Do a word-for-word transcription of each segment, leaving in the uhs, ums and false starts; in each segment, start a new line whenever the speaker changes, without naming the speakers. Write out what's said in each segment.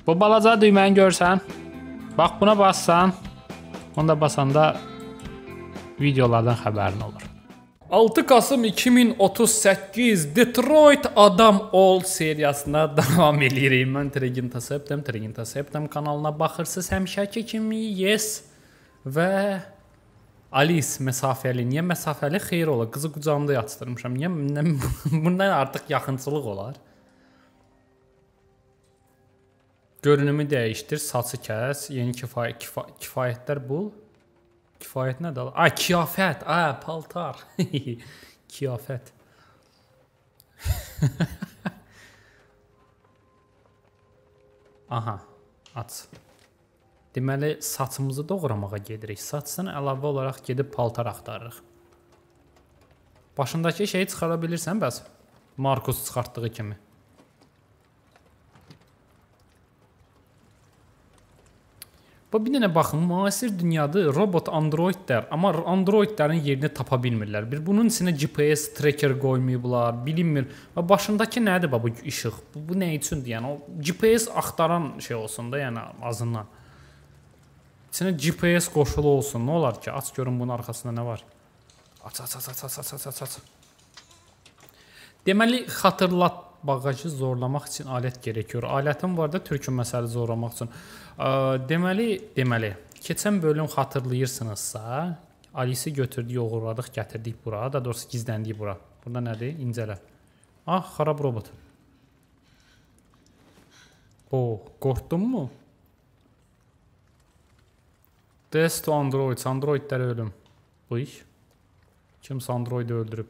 Bu balaca düyməni görsən, bax buna bassan, onda basanda videolardan xəbərin olur. altı Kasım iki min otuz səkkiz Detroit Adam Ol seriyasına davam edirik. Mən Trigintaseptem, Trigintaseptem kanalına baxırsınız həmişəki kimi, yes və Alice məsafəli. Niyə məsafəli? Xeyr ola, qızı qucağımda yatırmışam. Niyə bundan artıq yaxınçılıq olar? Görünümü dəyişdir, saçı kəs, yeni kifay kifa kifayətlər bul. Kifayət nədir? Ay, kiyafət, ay, paltar. Kiyafət. Aha, aç. Deməli, saçımızı doğramağa gedirik. Saçdan əlavə olaraq gedib paltar axtarırıq. Başındakı şeyi çıxara bilirsən bəs? Markus çıxartdığı kimi. Bu bir dənə baxın, müasir dünyada robot androidlər, amma androidlərin yerini tapa bilmirlər. Bir bunun içinə G P S tracker qoymayıblar, bilinmir. Və başındakı nədir bu işıq? Bu, bu nə üçündür? Yəni o G P S axtaran şey olsun da, yəni azından. İçinə G P S qoşulu olsun. Nə olar ki? Aç görün bunun arxasında nə var? Aç, aç, aç, aç, aç, aç, aç, aç. Deməli, xatırlat bagajı zorlamaq üçün alət gerekiyor. Alətim var da türkün məsələ zorlamaq üçün. Deməli, deməli, keçən bölüm xatırlayırsınızsa, Alice'i götürdük, yoğurladıq, gətirdik bura. Daha doğrusu gizləndik bura. Burada nədir? İncələ. Ah, xarab robot. O, qorxdun mu? Death to Androids. Androidlər ölüm. Bu iş. Kimsə Android'i öldürüb.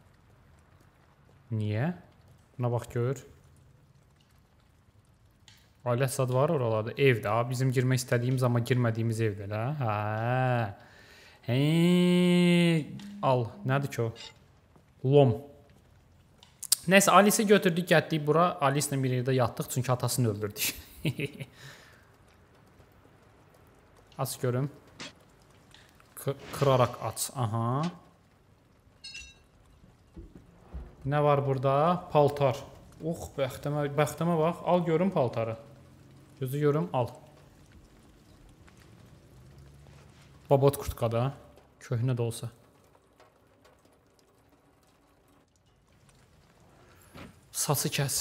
Niyə? Buna bax gör. Alət zad var oralarda. Evdə. Bizim girmək istədiyimiz amma girmədiyimiz evdə. Hə. Hə. Al. Nədir ki o? Lom. Nəysə, Alice'i götürdük, getdik bura. Alice'lə bir yerdə yatdıq, çünki atasını öldürdük. Aç görüm. Kırarak aç. Aha. Nə var burada? Paltar. Ox, bəxtəmə, bəxtəmə bax. Al görüm paltarı. Gözü görüm, al. Babot kurtkada. Köhnə də olsa. Saçı kəs.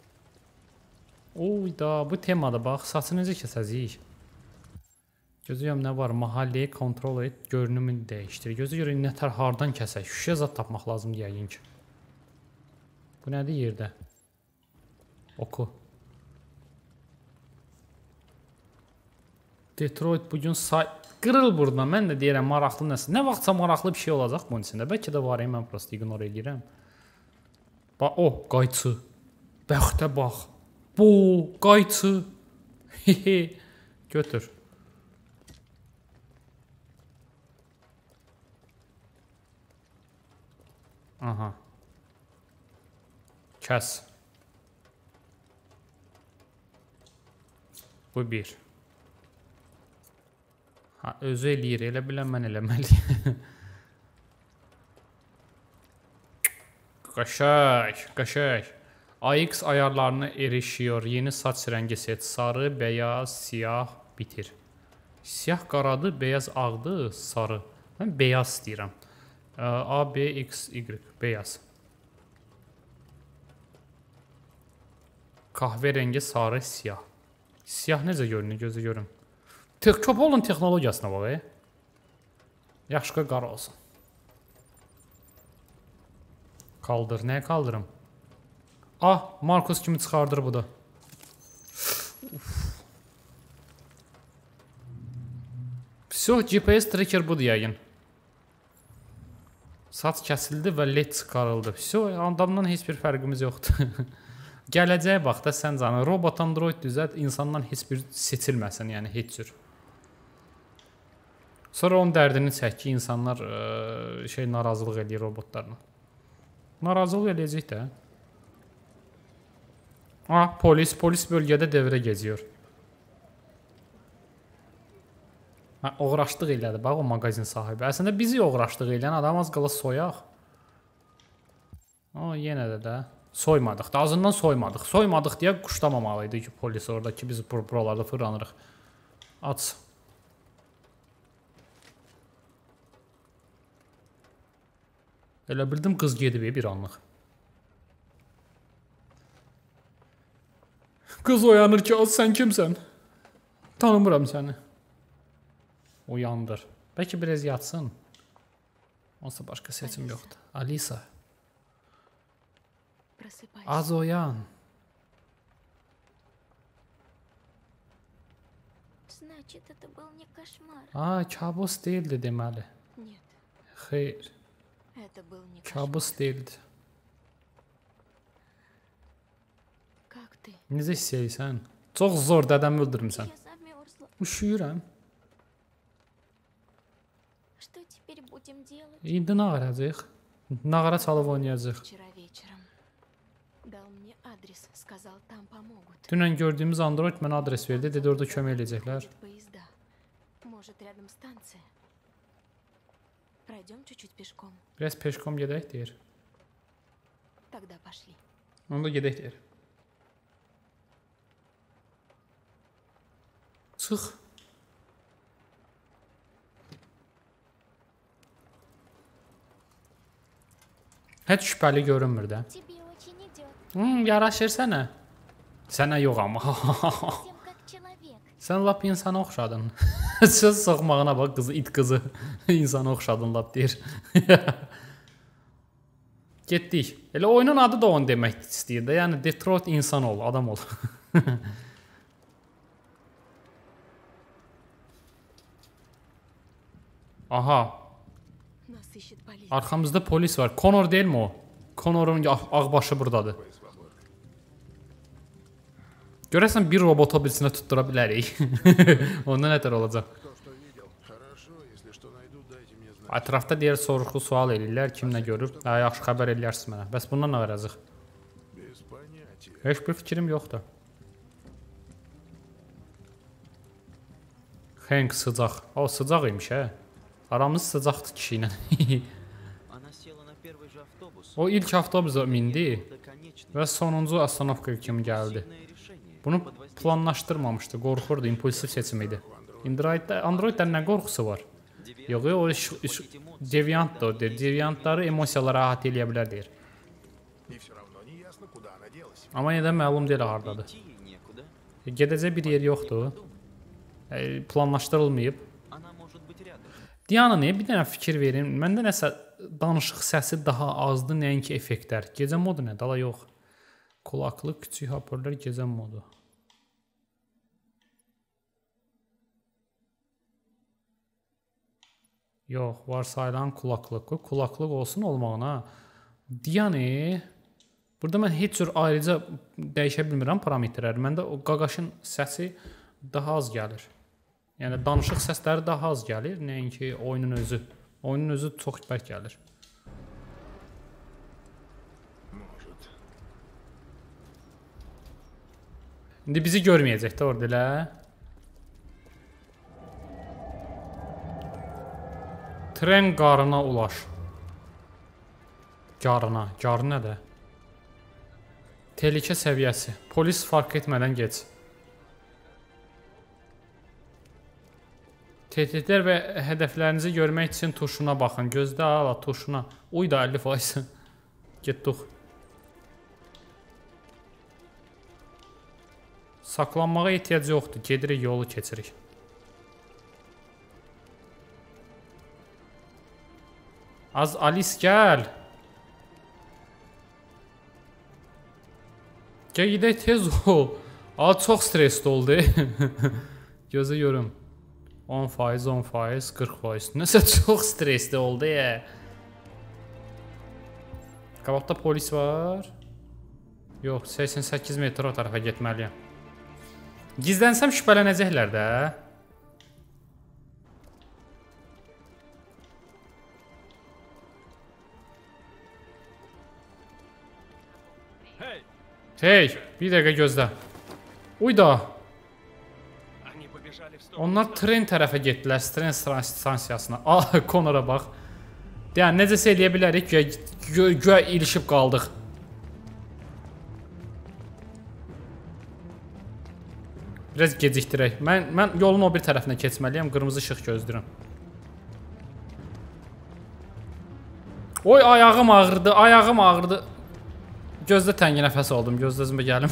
Oy da, bu temada bax. Saçı necə kəsəcəyik? Gözü görüm, nə var? Mahalleyi kontrol et. Görünümünü dəyişdir. Gözü görüm, nətər hardan kəsək? Şüşə zad tapmaq lazım deyəyin ki. Bu nədir yerdə? Oku. Detroit bugün say... Qırıl buradan. Mən də deyirəm, maraqlı nəsə. Nə vaxtsa maraqlı bir şey olacaq bunun içində. Bəlkə də var, mən prosto ignore edirəm. Bax, o, qayçı. Bəxtə bax. Bu, qayçı. Götür. Aha. Kəs. Bu bir. Ha, özü eləyir. Elə bilən mən eləməliyim. Qaşək, qaşək. A X ayarlarına erişiyor. Yeni saç rəngi seç. Sarı, beyaz, siyah, bitir. Siyah qaradı, beyaz ağdı, sarı. Mən beyaz istəyirəm. A, B, X, Y. Beyaz. Kahve rengi, sarı, siyah. Siyah necə görünür? Gözü görün. Köpolun texnologiyasına bax, e. Yaxşı qara olsun. Kaldır. Nəyə kaldırım? Ah, Markus kimi çıxardır bu da. Vso, G P S tracker budur yəqin. Saç kəsildi və led çıxarıldı. Vso, adamdan heç bir fərqimiz yoxdur. Gələcəyə bax da sən canı. Robot android düzət, insandan heç bir seçilməsin, yəni heç cür. Sonra onun dərdini çək ki, insanlar ə, şey narazılıq edir robotlarla. Narazılıq eləyəcək də. Ah, polis, polis bölgədə devrə geziyor. Ha, oğraşdıq elədi, bax o mağazin sahibi. Əslində bizi oğraşdıq eləyən adam az qala soyaq. O, yenə də də. Soymadıq da, azından soymadıq. Soymadıq deyə quşlamamalıydı ki, polis orada ki, biz buralarda fırlanırıq. Aç. Elə bildim qız gedib bir anlıq. Qız oyanır ki, az sən kimsən? Tanımıram səni. Uyandır. Bəlkə biraz yatsın. Olsa başqa seçim yoxdur. Alisa. Az oyan. Aa, kabus değildi deməli. Xeyr. Kabus değildi. Necə hiss edirsən? Çox zor dədəmi öldürmüsən. Üşüyürəm. İndi nə qaracaq? Nağara çalıb oynayacaq. Dünən gördüyümüz android mənə adres verdi, dedi orada kömək eləyəcəklər. Biraz peşkom gedək deyir. Onda gedək deyir. Çıx. Heç şübhəli görünmür də. Hmm, yaraşır sənə. Sənə yox amma. Sən lap insana oxşadın. Söz soxmağına bax, qızı, it qızı. İnsana oxşadın lap deyir. Getdik. Elə oyunun adı da onu demək istəyir də. Yəni Detroit insan ol, adam ol. Aha. Arxamızda polis var. Connor deyilmi o? Connor'un ağbaşı buradadır. Görəsən bir robota birisinə tuttura bilərik. Onda nətər olacaq? Ətrafda deyər sorğu sual eləyirlər. Kim nə görüb? Yaxşı xəbər eləyərsiniz mənə. Bəs bundan nə verəcək? Heç bir fikrim yoxdur. Hank sıcaq. O sıcaq imiş hə. Aramız sıcaqdır kişi ilə. O ilk avtobusa mindi və sonuncu astanovka kimi gəldi. Bunu planlaşdırmamışdı, qorxurdu, impulsiv seçim idi. Androiddən nə qorxusu var? Yox, o deviantdır o deyir. Deviantları emosiyalara rahat eləyə bilər deyir. Amma nədən məlum deyil hardadır. Gedəcək bir yer yoxdur. Planlaşdırılmayıb. Diana niyə bir dənə fikir verin? Məndə nəsə danışıq səsi daha azdır, nəinki effektlər. Gecə modu nə? Dala yox. Kulaqlıq, küçük hoparlör, gecə modu. Yox, varsayılan kulaqlıq. Kulaqlıq olsun olmağına. Yəni, burada mən heç cür ayrıca dəyişə bilmirəm parametrləri. Məndə o qaqaşın səsi daha az gəlir. Yəni, danışıq səsləri daha az gəlir, nəinki oyunun özü. Oyunun özü çox bərk gəlir. İndi bizi görməyəcək də orada elə. Tren qarına ulaş. Qarına. Qarı nədir? Təhlükə səviyyəsi. Polis fark etmədən geç. Tehditlər və hədəflərinizi görmək üçün tuşuna baxın. Gözdə ala tuşuna. Uy da əlli faiz. Getdik. Saklanmağa ehtiyac yoxdur. Gedirik, yolu keçirik. Az Alice gəl. Gəl gedək tez ol. Aa, çox stresli oldu. Gözə görüm. on faiz, on faiz, qırx faiz. Nəsə çox stresli oldu ya. Qabaqda polis var. Yox, səksən səkkiz metr o tərəfə getməliyəm. Gizlənsəm şübhələnəcəklər də. Hey, bir dəqiqə gözlə. Uy da. Onlar tren tərəfə getdilər, tren stansiyasına. Ah, Connor'a bax. Yəni, necəsə eləyə bilərik, güya ilişib qaldıq. Biraz gecikdirək. Mən, mən yolun o bir tərəfinə keçməliyəm. Qırmızı işıq gözləyirəm. Oy, ayağım ağrıdı, ayağım ağrıdı. Gözdə təngi nəfəs oldum, gözləzimə gəlim.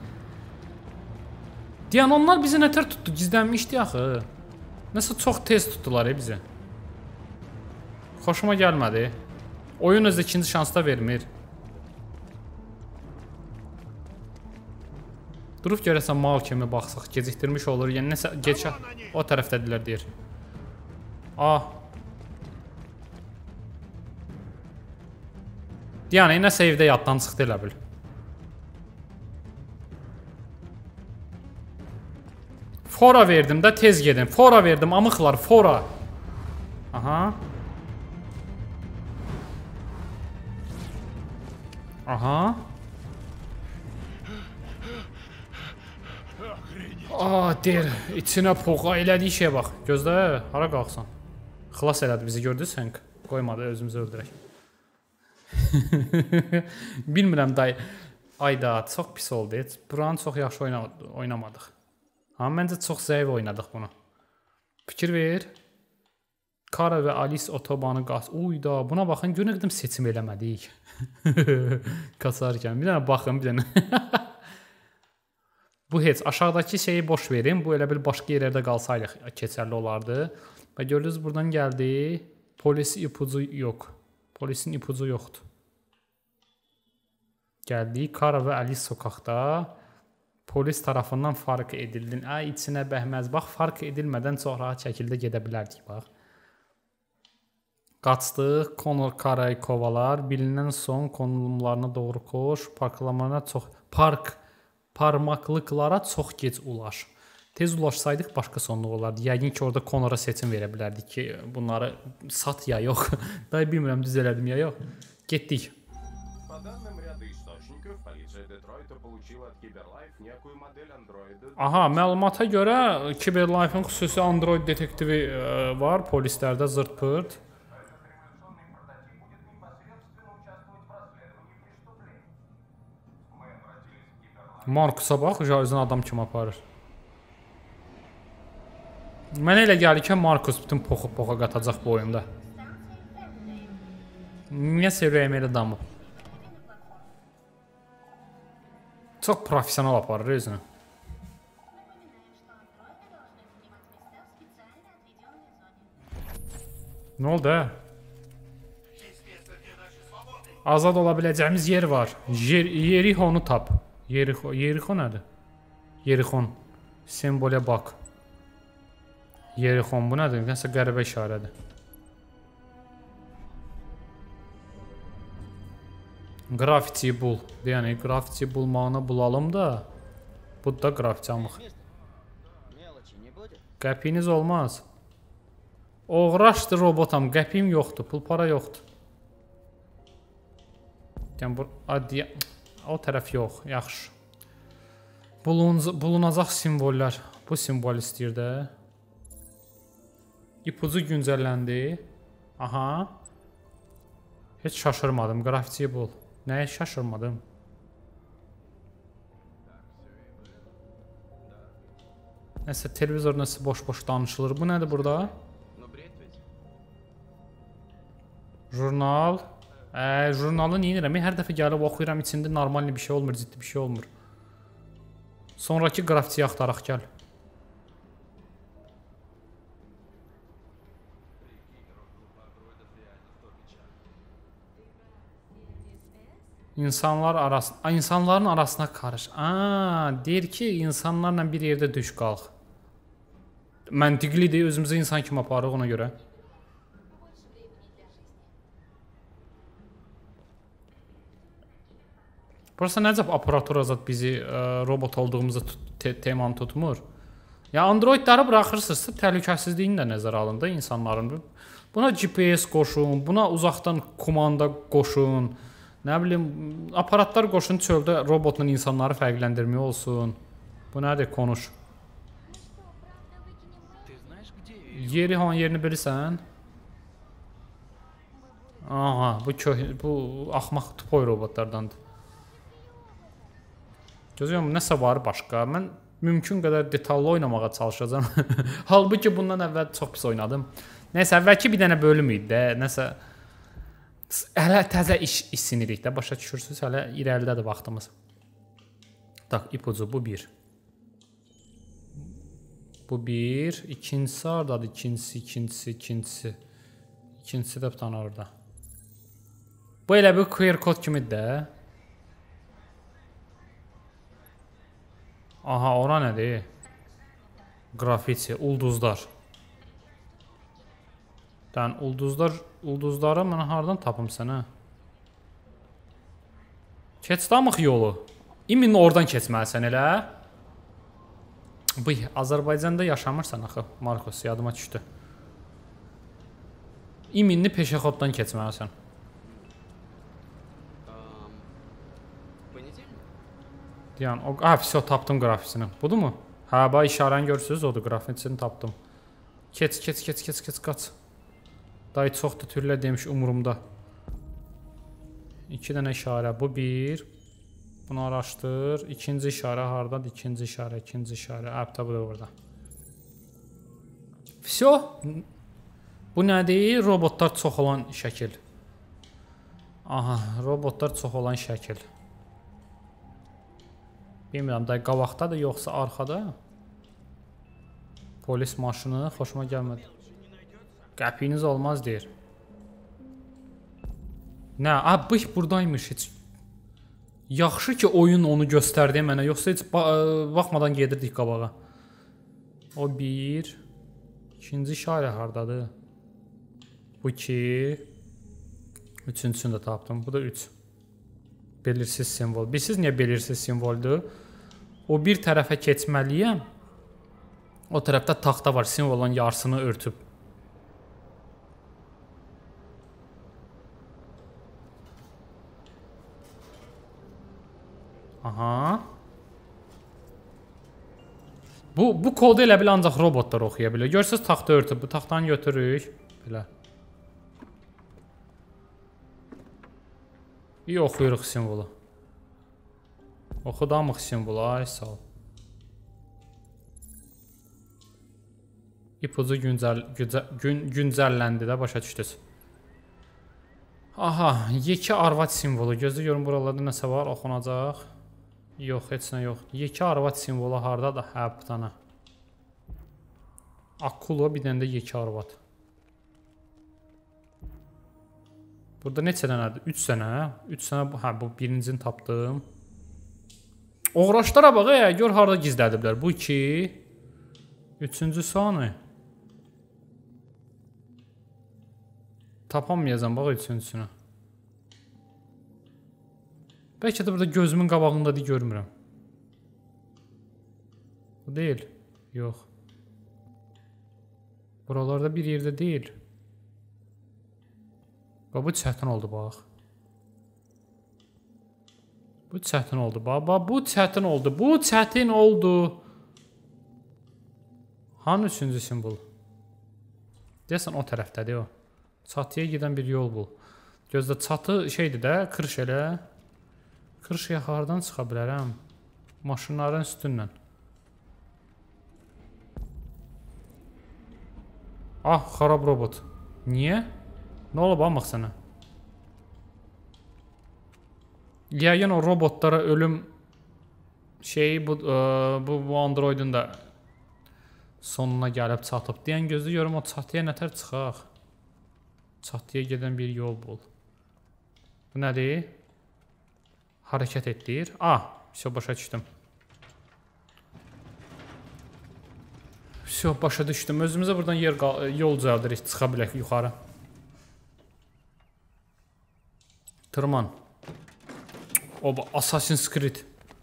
Deyən onlar bizi nətər tutdu, gizlənmişdi axı. Nəsə çox tez tutdular ya bizi. Xoşuma gəlmədi. Oyun özü ikinci şans da vermir. Durub görəsən mal kimi baxsaq, gecikdirmiş olur. Yəni nəsə geçə o tərəfdədirlər deyir. Ah. Yəni nəsə evdə yaddan çıxdı elə bil. Fora verdim də tez gedin. Fora verdim amıqlar, fora. Aha. Aha. Aa, deyir, içinə poqa elədiyi şeyə bax. Gözlə, hara qalxsan. Xilas elədi bizi, gördü sən. Qoymadı, özümüzü öldürək. Bilmirəm dayı. Ayda, çox pis oldu. Buranı çox yaxşı oynamadıq. Amma məncə çox zəif oynadıq bunu. Fikir ver. Kara və Alice otobanı qaz. Uyda, buna baxın, günə qədər seçim eləmədik. Qaçarkən. Bir dənə baxın, bir dənə. Bu heç. Aşağıdakı şeyi boş verin. Bu elə bil başqa yerlərdə qalsaydıq keçərli olardı. Və gördünüz, buradan gəldi. Polis ipucu yox. Polisin ipucu yoxdur. Gəldi. Kara və Alice sokaqda. Polis tarafından fark edildin. Ay, içinə bəhməz. Bax, fark edilmədən çox rahat şəkildə gedə bilərdik, bax. Qaçdıq. Connor Kara'yı kovalar. Bilinən son konumlarına doğru koş. Parklamalarına çox... Park... Parmaqlıqlara çox gec ulaş. Tez ulaşsaydıq başqa sonluq olardı. Yəqin ki, orada Connor'a seçim verə bilərdik ki, bunları sat ya yox. Daha bilmirəm, düz elədim ya yox. Getdik. Aha, məlumata görə Cyberlife'ın xüsusi Android detektivi var polislərdə zırt-pırt. Markus'a bax, özünü adam kimi aparır. Mənə elə gəlir ki, Markus bütün poxa-poxa qatacaq bu oyunda. Niyə sevəyəm elə damıb? Çox profesional aparır özünü. Nə oldu, hə? Azad ola biləcəyimiz yer var. Yerixonu tap. Yerixon nədir? Yerixon. Sembolə bax. Yerixon bu nədir? Nəsə qəribə işarədir. Grafiti bul. Yəni, grafiti bulmağını bulalım da. Bu da grafiti almaq. Qəpiyiniz olmaz. Oğraşdır robotam. Qəpiyim yoxdur. Pul para yoxdur. Yəni, bu... Adiyə... O tərəf yox, yaxşı. Bulunacaq simvollər. Bu simvol istəyir də. İpucu güncəlləndi. Aha. Heç şaşırmadım. Grafitiyi bul. Nəyə şaşırmadım? Nəsə, televizor nəsə boş-boş danışılır. Bu nədir burada? Jurnal. Ə, jurnalı neyinirəm? Hər dəfə gəlib oxuyuram, içində normal bir şey olmur, ciddi bir şey olmur. Sonraki grafitiyi axtaraq gəl. İnsanlar arasında, insanların arasına qarış. Aa, deyir ki, insanlarla bir yerdə düş qalx. Məntiqlidir, özümüzü insan kimi aparıq ona görə. Burası nəcəb aparatura zat bizi robot olduğumuzu temanı tutmur. Ya androidləri bıraxırsınızsa təhlükəsizliyini də nəzərə alın da insanların. Buna G P S qoşun, buna uzaqdan komanda qoşun. Nə bilim, aparatlar qoşun çöldə robotla insanları fərqləndirmək olsun. Bu nədir? Konuş. Yeri hangi yerini bilirsən? Aha, bu bu axmaq tupoy robotlardandır. Gözləyəm, nəsə var başqa. Mən mümkün qədər detallı oynamağa çalışacağam. Halbuki bundan əvvəl çox pis oynadım. Nəysə, əvvəlki bir dənə bölüm idi də, nəsə hələ təzə iş isinirik də, başa düşürsünüz, hələ irəlidədir vaxtımız. Tak, ipucu bu bir. Bu bir, ikincisi hardadır? İkincisi, ikincisi, ikincisi. İkincisi də bir tane orada. Bu elə bir Q R kod kimidir də. Aha, ora nədir? Grafiti, ulduzlar. Dən ulduzlar, ulduzları mən hardan tapım sənə? Keçdamıq yolu. İmin oradan keçməlisən elə. Bıy, Azərbaycanda yaşamırsan axı, Markos, yadıma düşdü. İminli peşəxoddan keçməlisən. Deyən, o, ha, fiso, tapdım qrafisini. Budur mu? Hə, bax, işarəni görürsünüz, odur, qrafisini tapdım. Keç, keç, keç, keç, keç, qaç. Dayı çoxdur, türlə demiş, umurumda. İki dənə işarə, bu bir. Bunu araşdır. İkinci işarə haradadır? İkinci işarə, ikinci işarə. Həbdə bu da burada. Fiso. Bu nədir? Robotlar çox olan şəkil. Aha, robotlar çox olan şəkil. Bilmirəm, da qabaqdadır, yoxsa arxada? Polis maşını xoşuma gəlmədi. Qəpiyiniz olmaz deyir. Nə? A, bıx, buradaymış heç. Yaxşı ki, oyun onu göstərdi mənə, yoxsa heç baxmadan gedirdik qabağa. O bir. İkinci işarə hardadır? Bu iki. Üçüncüsünü də tapdım. Bu da üç. Belirsiz simvol. Bilirsiniz niyə belirsiz simvoldur? O bir tərəfə keçməliyəm. O tərəfdə taxta var, simvolun yarısını örtüb. Aha. Bu, bu kodu elə bil ancaq robotlar oxuya bilir. Görürsünüz, taxta örtüb. Bu taxtanı götürürük. Belə. İyi oxuyuruq simvolu. Oxudamıq simvolu, ay sağ ol. İpucu güncəl, güncəl, gün, güncəlləndi də, başa düşdünüz. Aha, yekə arvad simvolu. Gözlə görün, buralarda nəsə var, oxunacaq. Yox, heç nə yox. Yekə arvad simvolu haradadır? Hə, bir tane. Akulo, bir dənə də yekə arvad. Burada neçə dənədir? üç dənə. üç dənə, hə, bu birincini tapdım. Uğraşlara bax, ə, gör harada gizlədiblər. Bu iki. Üçüncü sanı. Tapamayacam, bax, üçüncüsünü. Bəlkə də burada gözümün qabağındadır, görmürəm. Bu deyil. Yox. Buralarda bir yerdə deyil. Bu çətin oldu, bax. Bu çətin oldu, bax. Bu çətin oldu. Bu çətin oldu. Hanı üçüncü simbol? Deyəsən, o tərəfdədir o. Çatıya gedən bir yol bu. Gözlə, çatı şeydir də, kırış elə. Kırışıya hardan çıxa bilərəm? Maşınların üstündən. Ah, xarab robot. Niyə? Nə olub, almaq sənə? Yəqin o robotlara ölüm şeyi, bu, bu, bu Android'un da sonuna gəlib çatıb. Deyən gözü görüm, o çatıya nətər çıxaq? Çatıya gedən bir yol bul. Bu nədir? Hərəkət etdir. Ah, все, başa düşdüm. Все, başa düşdüm. Özümüzə buradan yer yol düzəldirik, çıxa bilək yuxarı. Tırman. O, Assassin's Creed.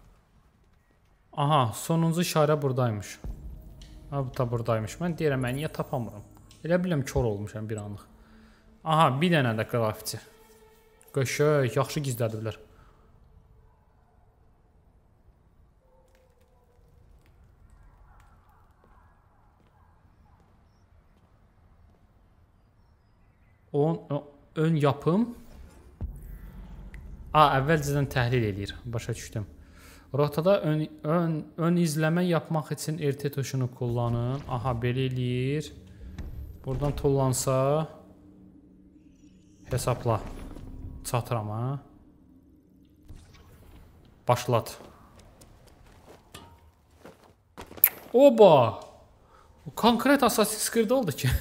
Aha, sonuncu işarə buradaymış. Ha, bu da buradaymış. Mən deyirəm, mən niyə tapamıram? Elə biləm, kör olmuşam bir anlıq. Aha, bir dənə də qrafiti. Qəşəng, yaxşı gizlədiblər. On, ön yapım. A, əvvəlcədən təhlil edir. Başa düşdüm. Rotada ön, ön, ön izləmə yapmaq üçün R T tuşunu kullanın. Aha, belə eləyir. Buradan tullansa hesabla. Çatıram ha. Başlat. Oba! Konkret Assassin's Creed oldu ki.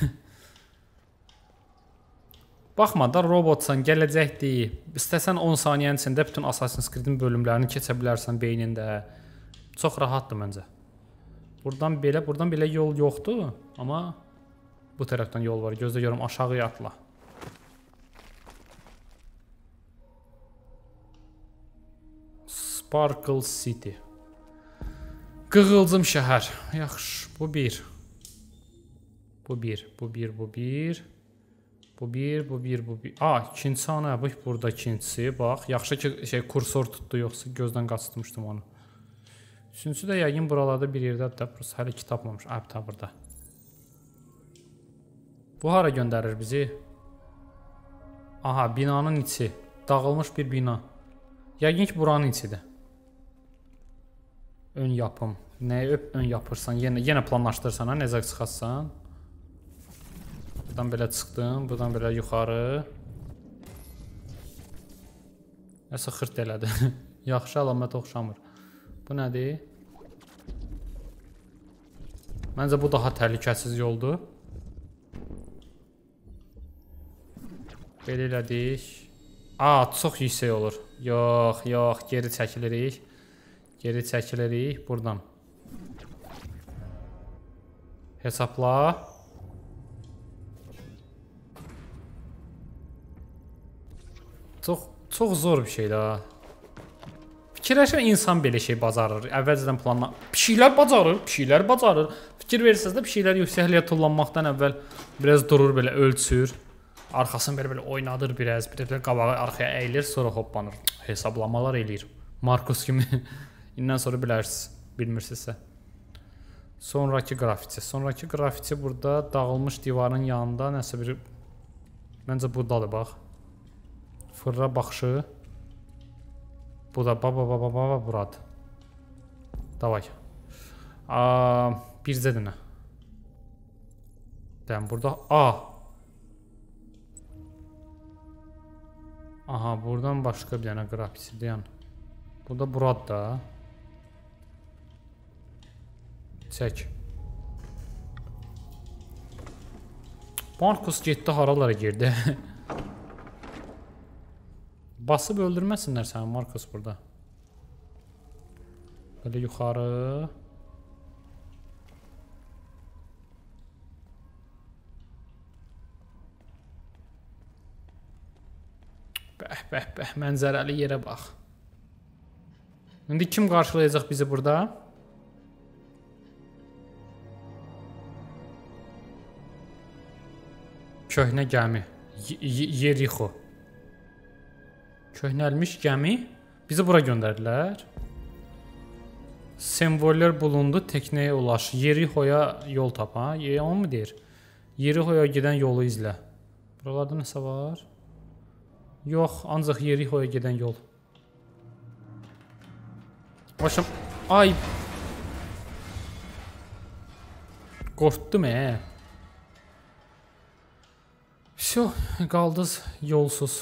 Baxma da robotsan, gələcəkdir. İstəsən on saniyənin içində bütün Assassin's Creed-in bölümlərini keçə bilərsən beynində. Çox rahatdır məncə. Buradan belə, buradan belə yol yoxdur. Amma bu tərəfdən yol var. Gözlə görüm, aşağıya atla. Sparkle City. Qığılcım şəhər. Yaxşı, bu bir. Bu bir, bu bir, bu bir. Bu bir, bu bir, bu bir. Aa, ikinci ana, bu burada ikincisi. Bax, yaxşı ki şey kursor tutdu, yoxsa gözdən qaçırtmışdım onu. Üçüncüsü də yəqin buralarda bir yerdədir də, burası hələ ki tapmamış. Ay, ta burada. Bu hara göndərir bizi? Aha, binanın içi. Dağılmış bir bina. Yəqin ki buranın içidir. Ön yapım. Nəyə öp ön yapırsan? Yenə yenə planlaşdırsan, ha, necə çıxarsan? Buradan belə çıxdım, buradan belə yuxarı. Nəsə xırt elədi. Yaxşı əlamət oxşamır. Bu nədir? Məncə bu daha təhlükəsiz yoldur. Belə elədik. Aa, çox yüksək olur. Yox, yox, geri çəkilirik. Geri çəkilirik buradan. Hesabla. Çox, çox zor bir şeydir ha. Fikirləşən insan belə şey bacarır. Əvvəlcədən planla... Pişiklər bacarır, pişiklər bacarır. Fikir verirsiniz də pişiklər yüksəkliyə tullanmaqdan əvvəl biraz durur, belə ölçür. Arxasını belə belə oynadır biraz, bir də qabağa arxaya əyilir, sonra hoppanır. Hesablamalar eləyir. Markus kimi. İndən sonra bilərsiniz, bilmirsinizsə. Sonraki qrafiti. Sonraki qrafiti burada dağılmış divarın yanında nəsə bir... Məncə buradadır, bax. Fırra baxışı. Bu da baba baba baba buradır. Davay. Aa, bircə dənə. Deyəm burada A. Aha, buradan başqa bir dənə qrafiti deyən. Bu da buradır da. Çək. Markus getdi, haralara girdi. Basıb öldürməsinlər səni, Markus burada. Böyle yuxarı. Bəh, bəh, bəh, mənzərəli yerə bax. İndi kim qarşılayacaq bizi burada? Köhnə gəmi. Yerixo. Köhnəlmiş gəmi. Bizi bura göndərdilər. Sembollər bulundu, teknəyə ulaş. Yerixoya yol tap, ha? O mu deyir? Yerixoya gedən yolu izlə. Buralarda nəsə var? Yox, ancaq Yerixoya gedən yol. Başım, ay. Qorxdum, e. Şo, qaldız yolsuz.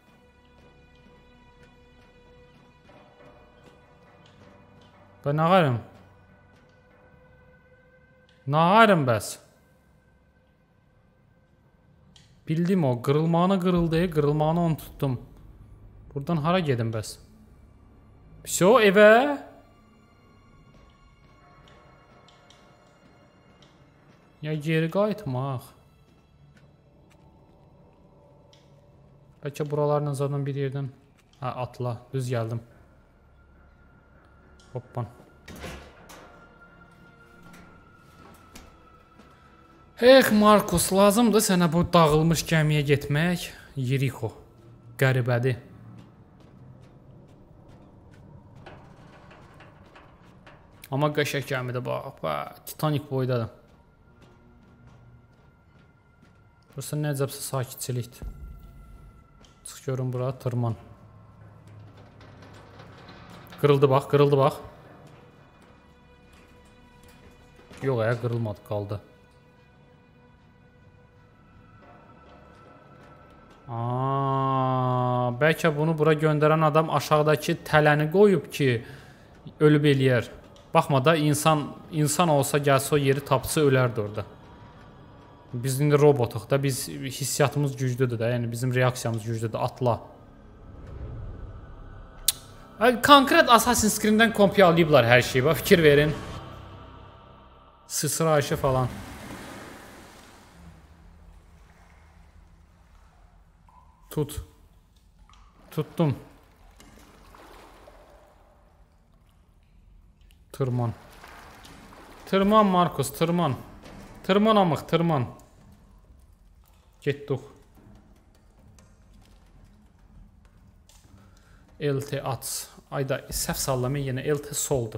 Ben nağarım. Nağarım bəs. Bildim o, qırılmağına qırıldı, qırılmağına onu tuttum. Buradan hara gedim bəs? Şo, evə. Ya geri qayıtmaq. Bəlkə buralarla zaten bir yerdən. Ha, atla, düz gəldim. Hoppan. Hey Markus, lazımdır sənə bu dağılmış gəmiyə getmək. Yerixo. Qəribədir. Amma qəşəng gəmidir, bax. Titanik boydadır. Burası nəcəbsə sakitçilikdir. Çıx görün bura, tırman. Qırıldı bax, qırıldı bax. Yox, ya qırılmadı, qaldı. Aa, bəlkə bunu bura göndərən adam aşağıdakı tələni qoyub ki, ölüb eləyər. Baxma da, insan insan olsa gəlsə o yeri tapsa ölərdi orada. Biz indi robotuq da, biz hissiyatımız güclüdür da, yəni bizim reaksiyamız güclüdür, atla. Konkret Assassin's Creed-dən kompyalayıblar hər şeyi, bax fikir verin. Sıçrayışı falan. Tut. Tuttum. Tırman. Tırman Markus, tırman. Tırman amıq, tırman. Getdik. L T aç. Ayda səhv sallamayın, yenə L T soldu.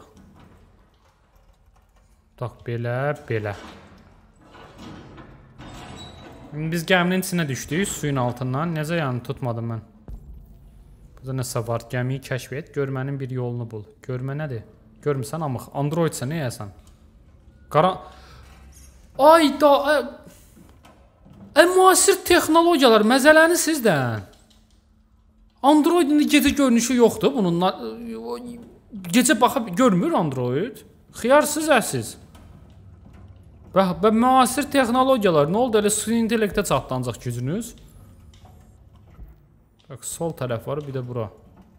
Tak, belə, belə. Biz gəminin içinə düşdük, suyun altından. Necə yəni tutmadım mən? Burada nəsə var? Gəmiyi kəşf et, görmənin bir yolunu bul. Görmə nədir? Görmüsən amıq. Androidsə nə yəsən? Qara... Ayda... Ə, müasir texnologiyalar, məzələni sizdən. Android indi gecə görünüşü yoxdur bunun. Gecə baxıb görmür Android. Xiyarsız əsiz. Və müasir texnologiyalar, nə oldu? Elə süni intellektə çatdı ancaq gücünüz. Bak, sol tərəf var, bir də bura.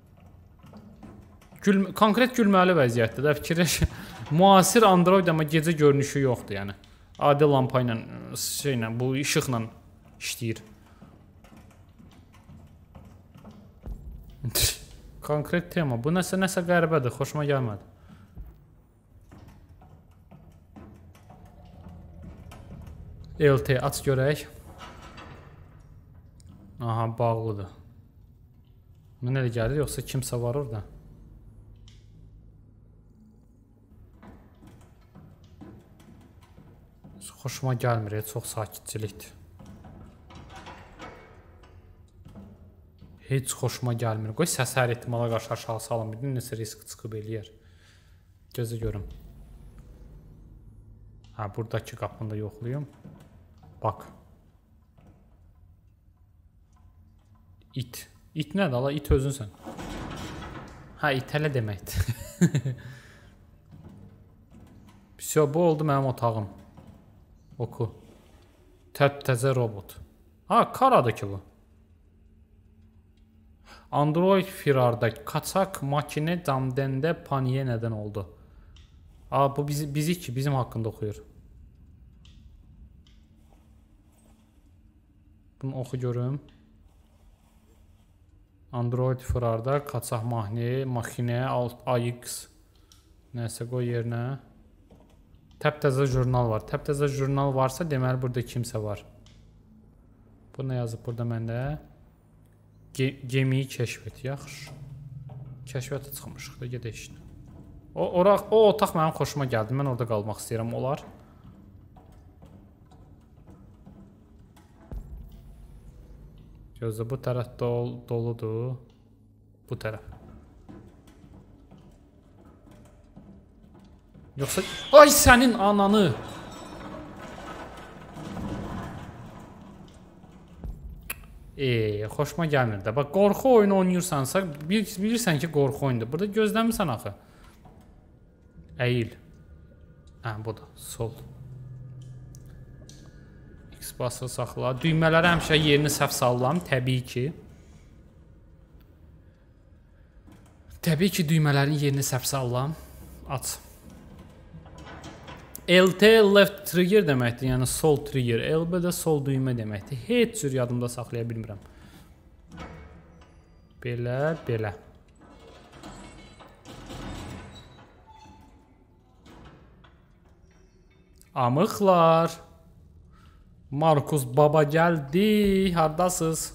Gül, konkret gülməli vəziyyətdir də, fikirləş. Müasir Android, amma gecə görünüşü yoxdur, yəni. Adi lampa ilə, şeylə, bu işıqla işləyir. Konkret tema, bu nəsə nəsə qəribədir, xoşuma gəlmədi. L T aç görək. Aha, bağlıdır. Mənə elə gəlir, yoxsa kimsə var orada? Xoşuma gəlmir, çox sakitçilikdir. Heç xoşuma gəlmir. Qoy səs hər ehtimala qarşı aşağı salın. Bir neçə risk çıxıb eləyər. Gözə görüm. Hə, buradakı qapını da yoxlayım. Bak. İt. İt nədir? Allah, it özünsən. Hə, it hələ deməkdir. Всё, bu oldu mənim otağım. Oku. Təp-təzə robot. Ha, karadır ki bu. Android firarda kaçak makine camdəndə paniyə nədən oldu? Aa, bu bizi, bizi ki, bizim haqqında oxuyur. Bunu oxu görüm. Android firarda kaçak mahni, makine, A X. Nəsə qoy yerinə. Təp-təzə jurnal var. Təp-təzə jurnal varsa, deməli burada kimsə var. Bu nə yazıb burada məndə? Ge gemiyi kəşf et, yaxşı. Kəşfiyyata çıxmışıq da, gedək işinə. O, oraq, o otaq mənim xoşuma gəldi. Mən orada qalmaq istəyirəm, olar. Gözlə, bu tərəf dol, doludur. Bu tərəf. Yoxsa... Ay, sənin ananı! Eee, xoşuma gəlmir də. Bax, qorxu oyunu oynayırsansa, bil, bilirsən ki, qorxu oyundur. Burada gözləmirsən axı. Əyil. Hə, bu da, sol. X basılı saxla. Düymələri həmişə yerini səhv sallam, təbii ki. Təbii ki, düymələrin yerini səhv sallam. Aç. L T left trigger deməkdir, yəni sol trigger. L B də sol düymə deməkdir. Heç cür yadımda saxlaya bilmirəm. Belə, belə. Amıqlar. Markus baba gəldi. Hardasız?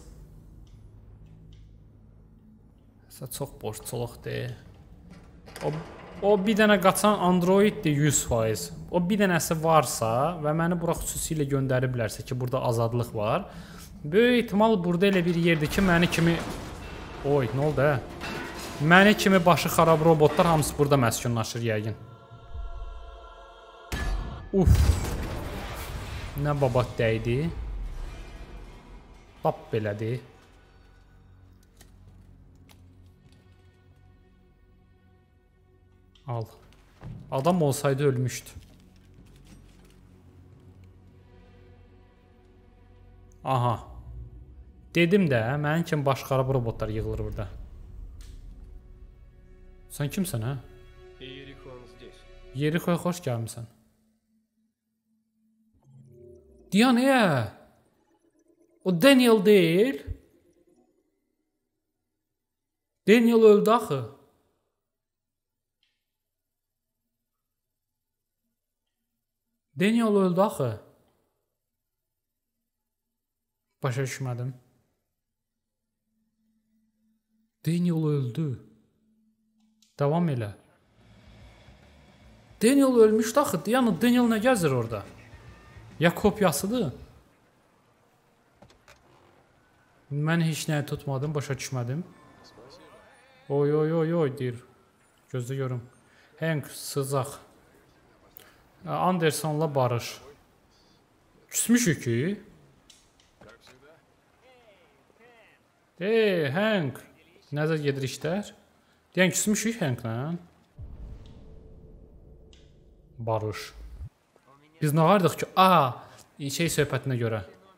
Çox borçluqdur. O, o bir dənə qaçan Androiddir yüz faiz. O bir dənəsi varsa və məni bura xüsusilə göndəriblərsə ki, burada azadlıq var. Böyük ehtimal burada elə bir yerdir ki, məni kimi... Oy, nə oldu hə? Məni kimi başı xarab robotlar hamısı burada məskunlaşır yəqin. Uf. Nə babat dəydi. Lap belədir. Al. Adam olsaydı ölmüşdü. Aha. Dedim də, mənim kimi baş xarab robotlar yığılır burada. Sən kimsən, hə? Yerixoya xoş gəlmişsən. Diyanəyə. O Daniel deyil. Daniel öldü axı. Daniel öldü axı. Başa düşmədim. Daniel öldü. Davam elə. Daniel ölmüşdü axı. Yəni Daniel nə gəzir orada? Ya kopyasıdır? Mən heç nəyi tutmadım, başa düşmədim. Oy oy oy oy deyir. Gözlə görüm. Hank, sızaq. Andersonla barış. Küsmüşük ki. Ey Hank. Nəzər gedir işlər? Deyən küsmüşük Hankla. Barış. Biz nə vardıq ki? Aa, şey söhbətinə görə.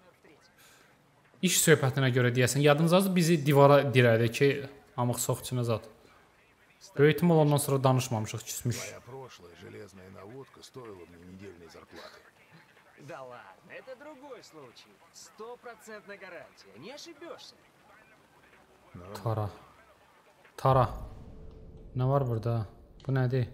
İş söhbətinə görə deyəsən. Yadınızdadır bizi divara dirədi ki, amıq soxçuna zat. Böyük ihtimal ondan sonra danışmamışıq, küsmüş. Tara. Tara. Nə var burada? Bu nədir?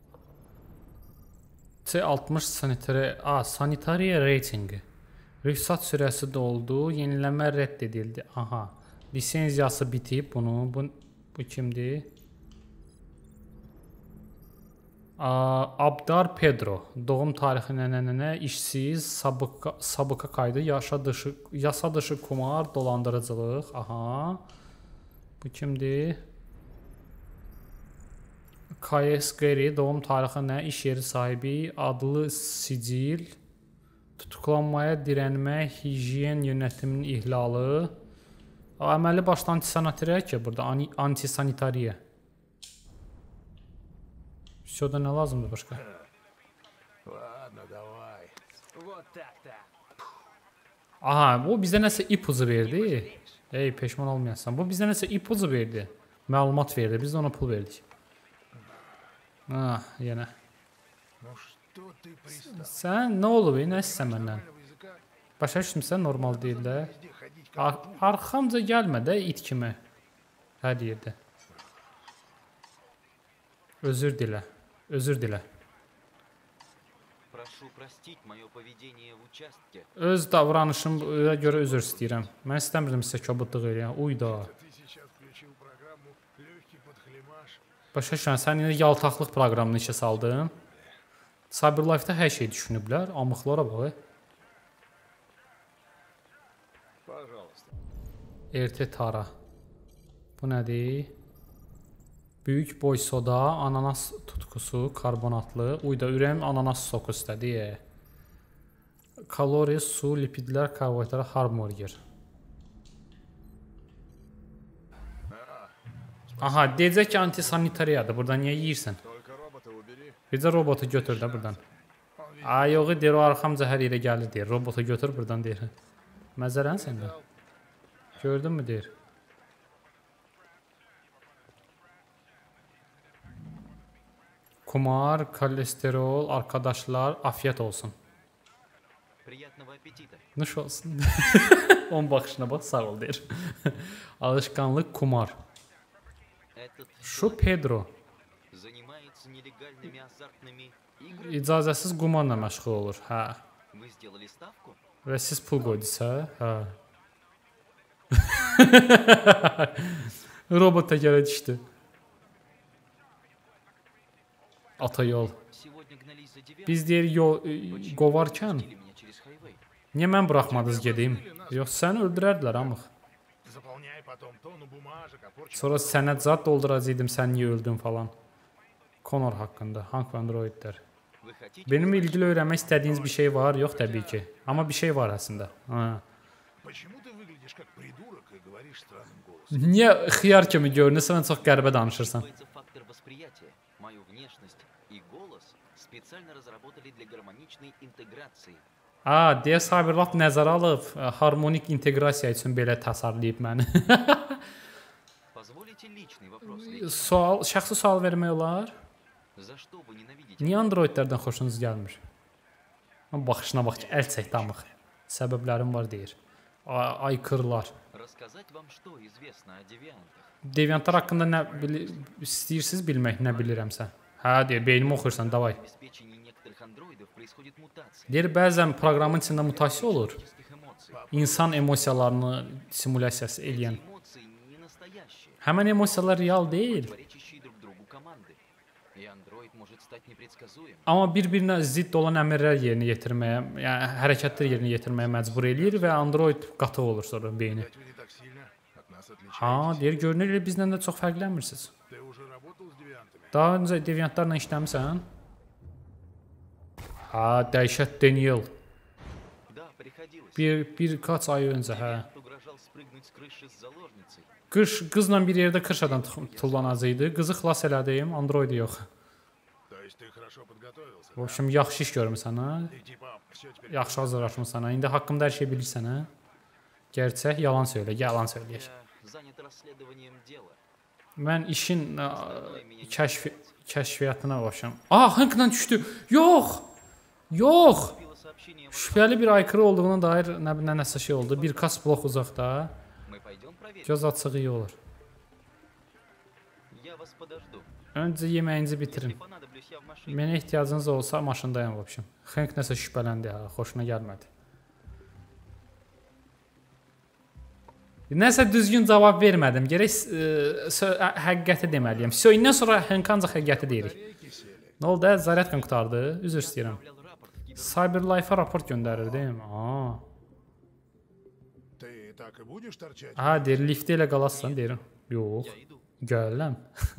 C altmış sanitari, a, sanitariya reytingi. Rüxsat sürəsi doldu, yeniləmə rədd edildi. Aha. Lisenziyası bitib bunu. Bu, bu kimdir? A, Abdar Pedro. Doğum tarixi nənənə, işsiz, sabıqa, sabıqa kaydı, yaşa dışı, yasa dışı kumar, dolandırıcılıq. Aha. Bu kimdir? K S Gary, doğum tarixi nə, iş yeri sahibi, adlı sicil, tutuklanmaya dirənmə, hijyen yönetiminin ihlalı. Əməli başda antisanitariya ki, burada antisanitariya. Şurada nə lazımdır başqa? Aha, bu bizə nəsə ipucu verdi. Ey, peşman olmayasan. Bu bizə nəsə ipucu verdi. Məlumat verdi, biz də ona pul verdik. Ah, yenə. Sən nə olub, nə istəsən məndən? Başa düşmüsən, normal deyil də. Ar arxamca gəlmə də it kimi. Hər yerdə. Özür dilə. Özür dilə. Öz davranışıma görə özür istəyirəm. Mən istəmirdim sizə kobudluq eləyəm. Uyda. Başa düşən, sən yine yaltaqlıq proqramını işə saldın. Cyberlife-da hər şey düşünüblər. Amıqlara bax. R T Tara. Bu nədir? Büyük boy soda, ananas tutkusu, karbonatlı. Uyda ürəyim ananas soku istədi. Kalori, su, lipidlər, karbohidrat, hamburger. Aha, deyəcək ki, antisanitariyadır. Buradan niyə yeyirsən? Bircə robotu götür də buradan. Ay, yox, deyir, o arxamca hər yerə gəlir, deyir. Robotu götür buradan, deyir. Məzərən səndə. Gördün mü, deyir. Kumar, kolesterol, arkadaşlar, afiyet olsun. Nuş olsun. Onun baxışına bax, sağ ol, deyir. Alışkanlık, kumar. Şu Pedro. İcazəsiz qumarla məşğul olur. Hə. Və siz pul qoydunuz, hə? Robot təkərə düşdü. Ata yol. Biz deyir yol qovarkən niyə mən buraxmadınız gedim? Yox, səni öldürərdilər amıq.
Заполняй потом тонну бумажек, опорченных...
Sonra sənə zad dolduracaqdım, sən niyə öldün falan. Connor haqqında, Hank və Androidlər. Benim ilgili öyrənmək istədiyiniz bir şey var? Yox, təbii ki. Amma bir şey var əslində. Ha.
Почему ты выглядишь как придурок и говоришь странным голосом?
Niyə xiyar kimi görünürsən, çox qəribə danışırsan?
Фактор восприятия. Мою внешность и голос специально разработали для гармоничной интеграции.
A, deyə Cyberlab nəzərə alıb, harmonik inteqrasiya üçün belə təsarlayıb məni.
Позволите личный вопрос, лейтенант?
Sual, şəxsi sual vermək olar?
За что вы ненавидите?
Niyə Androidlərdən xoşunuz gəlmir? Baxışına bax ki, əl çək damıq. Səbəblərim var deyir. Ay kırlar.
Рассказать вам, что известно о девиантах.
Deviantlar haqqında nə bili istəyirsiniz bilmək, nə bilirəmsə? Hə, deyir, beynimi oxuyursan, davay.
В обеспечении некоторых андроидов происходит мутация.
Deyir, bəzən proqramın içində mutasiya olur.
Человеческих эмоций.
İnsan emosiyalarını simulyasiyası eləyən.
Эти эмоции не настоящие,
Həmən emosiyalar real deyil.
противоречащие друг другу команды. И андроид может стать непредсказуемым.
Amma bir-birinə zidd olan əmrlər yerinə yetirməyə, yəni hərəkətlər yerinə yetirməyə məcbur eləyir və Android qatıq olur sonra beyni.
Опять вы не так сильно от нас отличаетесь.
Ha, deyir, görünür elə bizdən də çox fərqlənmirsiniz.
Ты уже работал с девиантами?
Daha öncə deviantlarla işləmisən? Ha, dəhşət Daniel.
Да, приходилось.
Bir, bir kaç ay öncə, hə.
Девиант угрожал спрыгнуть с крыши с заложницей.
Qış, qızla bir yerdə kırşadan tullanacaqdı. Qızı xilas elədim, Android yox.
То есть ты хорошо подготовился?
В общем, yaxşı iş görmüsən, ha?
Ты tипа все теперь...
Yaxşı hazırlaşmısan, ha? İndi haqqımda hər şey bilirsən, ha? Gerçək, yalan söylə, yalan söyləyək.
Я занят расследованием дела.
Mən işin ə, kəşf kəşfiyyatına başım. Ah, Hankla düşdü. Yox. Yox.
Было сообщение.
Şübhəli bir aykırı olduğuna dair nə nə nəsə şey oldu. Bir kas blok uzaqda.
Мы пойдем проверим.
Göz açığı iyi olur.
Я вас подожду.
Öncə yeməyinizi
Если
bitirin.
понадоблюсь, я в машине.
Mənə ehtiyacınız olsa maşındayam v общем. Hank nəsə şübhələndi ha, xoşuna gəlmədi. Nəsə düzgün cavab vermədim. Gərək ə, həqiqəti deməliyəm. Söyləndən sonra Hank ancaq həqiqəti deyirik.
Батарейки сели.
Nə oldu? Zaryadkan qurtardı. Üzr istəyirəm.
Отправлял рапорт в гидро-
Cyberlife-a raport göndərirdim. Aa.
Ты так и будешь торчать?
Ha, deyir, liftə ilə qalassan, deyirəm. Yox.
Я иду.
Gələm.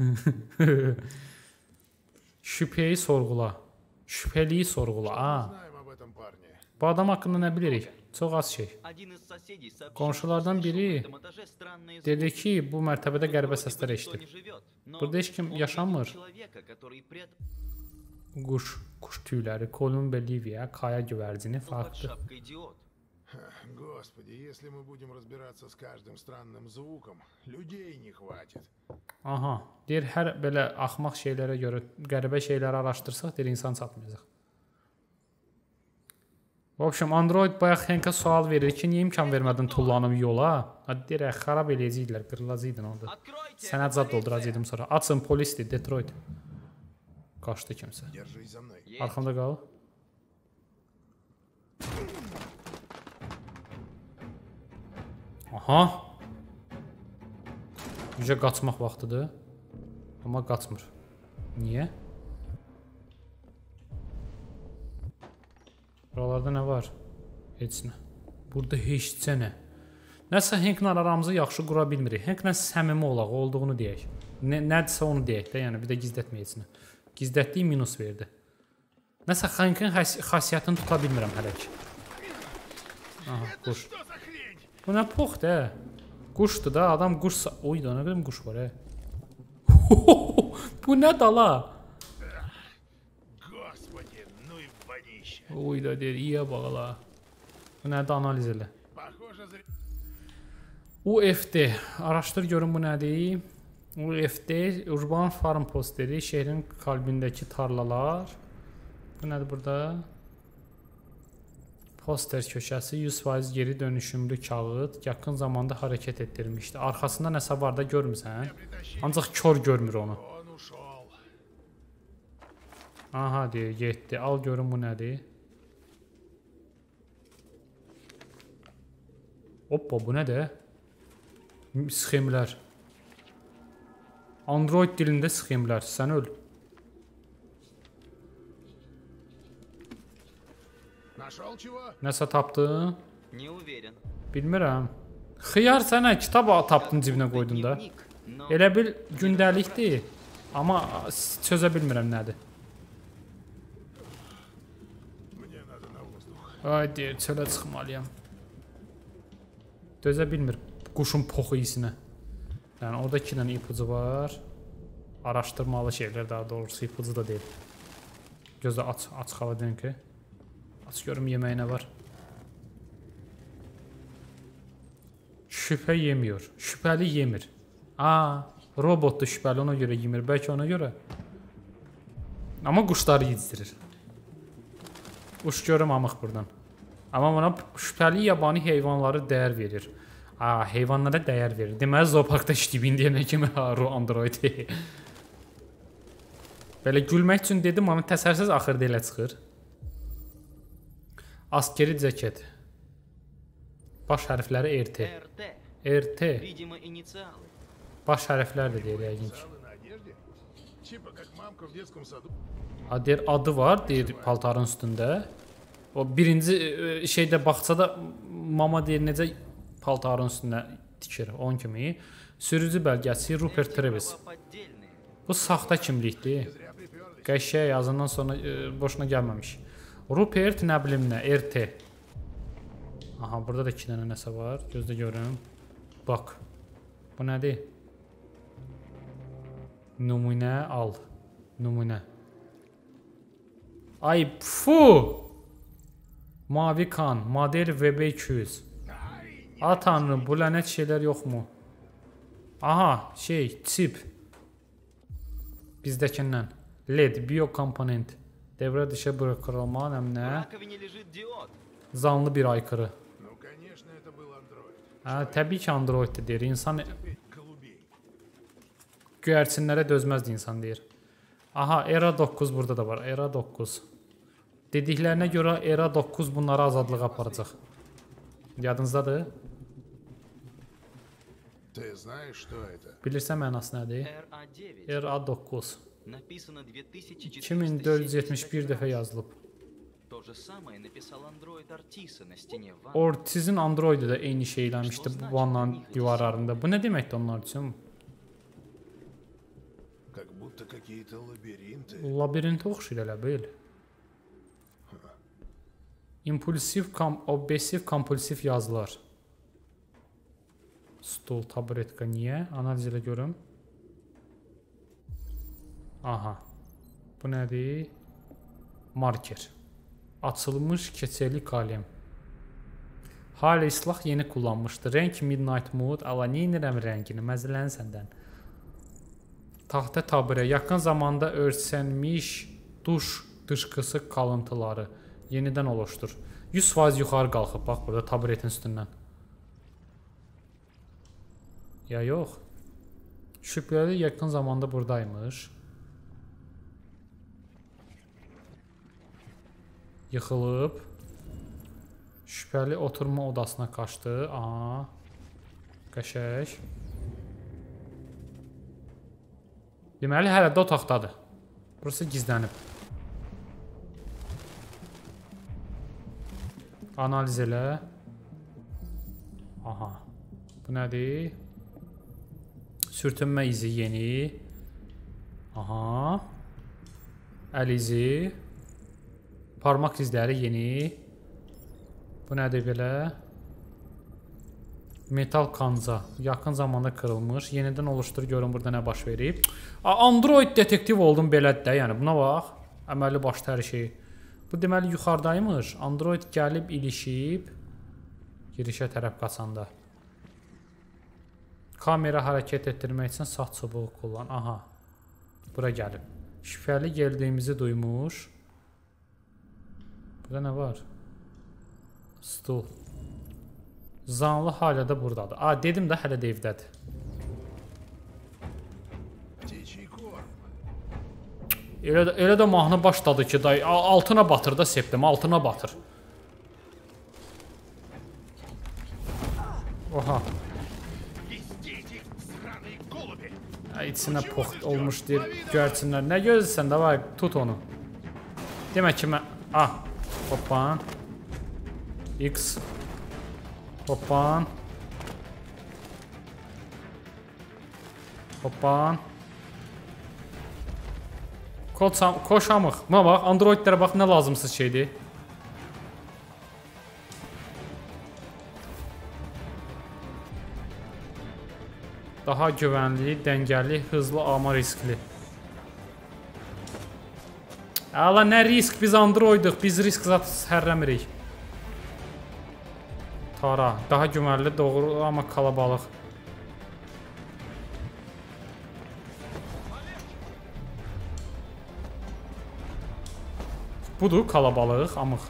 Şübhəyi sorğula. Şübhəliyi sorğula. Aa.
Знаем об этом парне.
Bu adam haqqında nə bilirik? Çox az şey.
Один из соседей сообщил,
Qonşulardan
что слышал
biri
на этом этаже странные
dedi
звуки.
ki, bu mərtəbədə qəribə
Вроде
səslər
бы никто
eşitdi.
не живет, но
Burada heç kim
он
yaşamır.
видел человека, который прятал
Quş, quş tüyləri, Kolumbiya, Liviya, kaya güvərcini
под
farklı.
шапкой диод.
Господи, если мы будем разбираться с каждым странным звуком, людей не хватит.
Aha, deyir, hər belə axmaq şeylərə görə, qəribə şeyləri araşdırsaq, deyir, insan çatmayacaq. В общем, Android bayaq Hank-a sual verir ki, niyə imkan vermədin tullanım yola? Hadi deyir, xarab eləyəcəkdilər, qırılacaqdın orada.
Откройте!
Sənə zad dolduracaqdım sonra. Açın, polisdir, Detroit. Qaçdı kimsə.
Держись за мной.
Есть.
Arxamda qal. Aha. Yüce qaçmaq vaxtıdır. Amma qaçmır. Niyə? Buralarda nə var? Heç nə. Burada heç nə. Nəsə Hankla aramızı yaxşı qura bilmirik. Hankla səmimi olaq, olduğunu deyək. Nə, nədirsə onu deyək də, yəni bir də gizlətməyəcəyini. Gizlətdiyi minus verdi. Nəsə Hankın xasiyyətini tuta bilmirəm hələ ki. Aha, quş.
Что за хрень?
Bu nə poxdur, hə? Quşdur da, adam quş... Oy da, nə qədər quş var, hə? Bu nə dala?
Господи, ну и вонище.
Oy da deyir, iyə bağla. Bu nədir, analiz elə.
Похоже, зря...
U F D, araşdır görün bu nədir? U F D, Urban Farm posteri, şəhrin qalbindəki tarlalar. Bu nədir burada? Poster köşəsi yüz faiz geri dönüşümlü kağıt yaxın zamanda hərəkət etdirmişdi. Arxasında nəsə var da görmüsən? Ancaq kör görmür onu.
Он ушел.
Aha deyir, getdi. Al görün bu nədir? Hoppa, bu nədir? Sxemlər. Android dilində sxemlər. Sən öl.
Нашел чего?
Nəsə tapdın?
Не уверен.
Bilmirəm. Xiyar sənə kitab tapdın cibinə qoydun da. Elə bil gündəlikdir. Amma çözə bilmirəm nədir. Haydi, çölə çıxmalıyam. Dözə bilmir quşun poxu isinə. Yəni, orada iki dənə ipucu var. Araşdırmalı şeylər, daha doğrusu ipucu da deyil. Gözlə aç, aç xala deyim ki. Aç görüm yeməyi nə var. Şübhə yemiyor. Şübhəli yemir. Aa, robotdur şübhəli, ona görə yemir. Bəlkə ona görə. Amma quşları yedizdirir. Quş görüm amıq buradan. Amma buna şübhəli yabani heyvanları dəyər verir. Aa, heyvanlara dəyər verir. Deməli, zooparkda işləyib indiyənə kimi Aro Android. Belə gülmək üçün dedim, amma təsərsiz axırda elə çıxır. Askeri ceket. Baş hərfləri R T. R T. Baş hərflər də deyir yəqin ki. Deyir, adı var, deyir paltarın üstündə. O birinci şeydə baxçada mama deyir necə paltarın üstündə tikir, onun kimi. Sürücü bəlgəsi Rupert Travis. Bu saxta kimlikdir. Qəşəyə yazından sonra e, boşuna gəlməmiş. Rupert nə bilim nə, R T. Aha, burada da iki dənə nəsə var. Gözdə görüm. Bax. Bu nədir? Nümunə al. Nümunə. Ay, fu! Mavi kan. Model V B iki yüz. A tanrım, bu lənət şeylər yoxmu? Aha, şey, çip. Bizdəkindən. L E D, biokomponent. Devre dışı bırakılma, həm nə? Zanlı bir aykırı. Hə, təbii ki, Android'dir deyir. İnsan göyərçinlərə dözməzdi insan deyir. Aha, Era doqquz burada da var. Era doqquz. Dediklərinə görə Era doqquz bunları azadlığa aparacaq. Yadınızdadır? Bilirsən mənası nədir? Era doqquz. iki min dörd yüz yetmiş bir dəfə yazılıb. Ortizin Android'də də eyni şey eləmişdi bu vanların divarlarında. Bu nə deməkdir onlar üçün? Labirintə oxşayır elə bil. İmpulsiv, obsessiv, kompulsiv yazılar. Stol, taburetka niyə? Analiz elə görüm. Aha. Bu nədir? Marker. Açılmış keçərli kalem. Hala islah yeni kullanmışdı. Renk Midnight Mood. Ala, neynirəm rəngini? Məzələn səndən. Taxta tabure. Yaxın zamanda örsənmiş duş dışqısı kalıntıları. Yenidən oluşdur. yüz faiz yuxarı qalxıb. Bax, burada taburetin üstündən. Ya yox. Şübhəli yaxın zamanda buradaymış. Yıxılıb. Şübhəli oturma odasına qaçdı. Aha. Qəşək. Deməli, hələ də otaqdadır. Burası gizlənib. Analiz elə. Aha. Bu nədir? Sürtünmə izi yeni. Aha. Əl izi. Parmaq izləri yeni. Bu nədir belə? Metal kanca. Yaxın zamanda kırılmış. Yenidən oluşdur, görün burada nə baş verib. Android detektiv oldum belədir də. Yəni buna bax. Əməlli başda hər şey. Bu deməli yuxarıdaymış. Android gəlib ilişib. Girişə tərəf qaçanda. Kamera hərəkət etdirmək üçün sağ çubuğu kullan. Aha. Bura gəlib. Şübhəli gəldiyimizi duymuş. Burada nə var? Stul. Zanlı hala da buradadır. A, dedim də hələ də evdədir. Elə də, elə də mahnı başladı ki, day, altına batır da septim, altına batır. Oha. İçinə pox olmuş deyir, göyərçinlər. Nə gözləsən də var, tut onu. Demək ki, mən... Ah, hoppan. X. Hoppan. Hoppan. Koşamıq. Buna bax, Androidlərə bax, nə lazımsız şeydir. Daha güvənli, dəngəli, hızlı, amma riskli. Əla, nə risk? Biz Androiduq, biz risk zat hərləmirik. Tara, daha güvənli, doğru, amma kalabalıq. Budur, kalabalıq, amıq.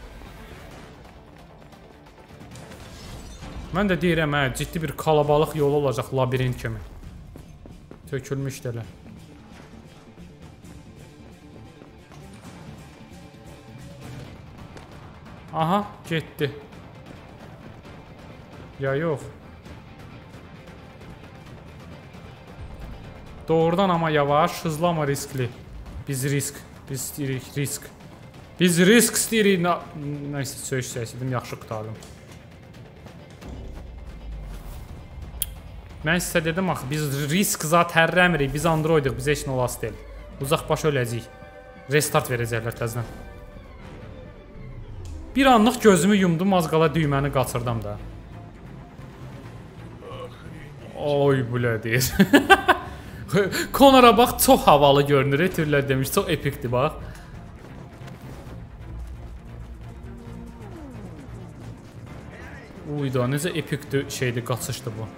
Mən də deyirəm, hə, ciddi bir kalabalıq yolu olacaq, labirint kimi. Tökülmüş dələ. Aha, getdi. Ya yox. Doğrudan amma yavaş, hızlı amma riskli. Biz risk, biz istəyirik risk. Biz risk istəyirik. Nəysə, söyüş səsiydim, yaxşı qutardım. Mən sizə dedim axı, biz risk zat hərləmirik, biz Androiduq, biz heç nə olası deyil. Uzaq baş öləcəyik. Restart verəcəklər təzdən. Bir anlıq gözümü yumdum, az qala düyməni qaçırdım da. Oy, bu nədir? Conora bax, çox havalı görünür, türlər demiş, çox epikdir, bax. Uyda, necə epikdir şeydir, qaçışdı bu.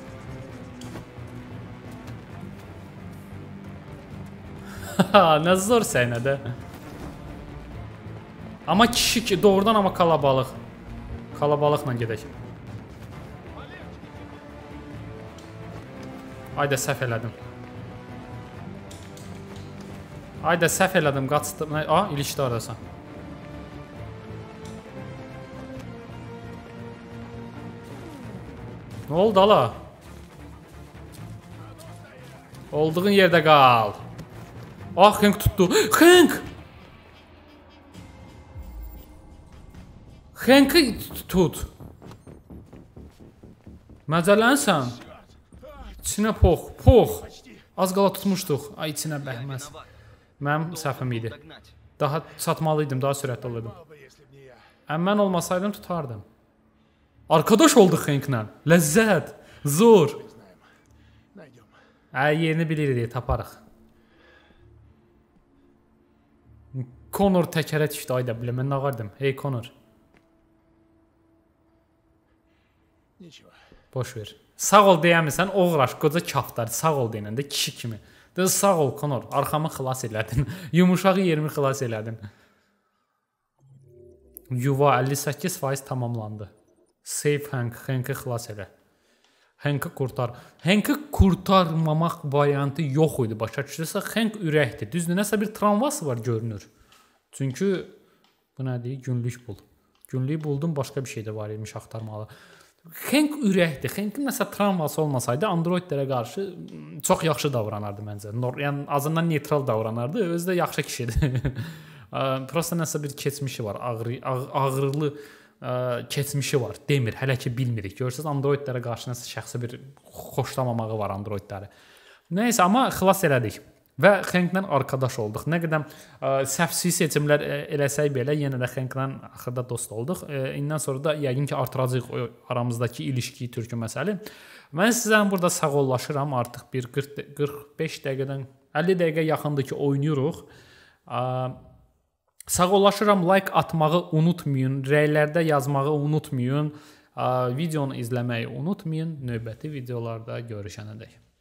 Nə zor səhnədə. Amma kişi ki, doğrudan amma kalabalıq. Kalabalıqla gedək. Ayda səhv elədim. Ayda səhv elədim, qaçdım. A, ilişdi arası. Nə oldu ala? Olduğun yerdə qal. Ah, Hank tutdu. Hank! Hank'ı tut. Məcələnsən. İçinə pox, pox. Az qala tutmuşduq. Ay, içinə bəhməz. Mənim səhvim idi. Daha çatmalıydım, daha sürətli olurdum. Əm mən olmasaydım tutardım. Arkadaş olduq Hank'la. Ləzzət. Zor. Ə, yerini bilirik, taparıq. Conor təkərə düşdü, ayda bilə, mən nağardım. Hey Conor. Boş ver. Sağ ol deyəmirsən, oğraş, qoca kaftar, sağ ol deyəndə kişi kimi. Də sağ ol Conor, arxamı xilas elədin. Yumuşağı yerimi xilas elədin. Yuva əlli səkkiz faiz tamamlandı. Save Hank, Hank'ı xilas elə. Hank'ı qurtar. Hank'ı qurtarmamaq variantı yox idi, başa düşürsə, Hank ürəkdir. Düzdür, nəsə bir travması var görünür. Çünki bu nədir? Günlük bul. Günlük buldum, başqa bir şey də var imiş axtarmalı. Hank ürəkdir. Hank'ın nəsə travması olmasaydı Androidlərə qarşı çox yaxşı davranardı məncə. Yəni azından neytral davranardı, özü də yaxşı kişidir. Prosta nəsə bir keçmişi var, ağrı, ağrılı keçmişi var. Demir, hələ ki bilmirik. Görürsüz, Androidlərə qarşı nəsə şəxsi bir xoşlamamağı var Androidləri. Nəysə, amma xilas elədik. Və Hank'la arkadaş olduq. Nə qədər səhvsiz seçimlər eləsək belə, yenə də Hank'la axırda dost olduq. İndən sonra da yəqin ki artıracağıq aramızdakı ilişkiyi, türkü məsələ. Mən sizdən burada sağollaşıram. Artıq bir qırx beş dəqiqədən əlli dəqiqə yaxındır ki oynayırıq. Sağollaşıram, like atmağı unutmayın, rəylərdə yazmağı unutmayın, videonu izləməyi unutmayın. Növbəti videolarda görüşənədək.